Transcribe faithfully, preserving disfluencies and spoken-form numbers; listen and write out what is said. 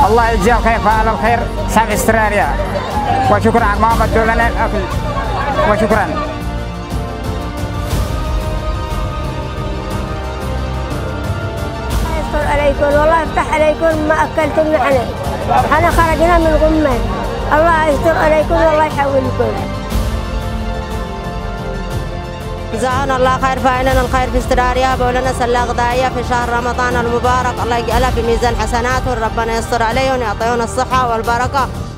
الله يجزاه خير فعل الخير صاحب استراليا، وشكرا على ما بدوا لنا الأكل، وشكرا. الله يستر عليكم والله يفتح عليكم ما أكلتم معنا، احنا خرجنا من غمة، الله يستر عليكم والله يحولكم. جزاهم الله خير فاعلنا الخير في استراليا، بولنا سلة غذائية في شهر رمضان المبارك، الله يجعلها في ميزان حسناتهم، ربنا يستر عليهم ويعطيهم الصحة والبركة.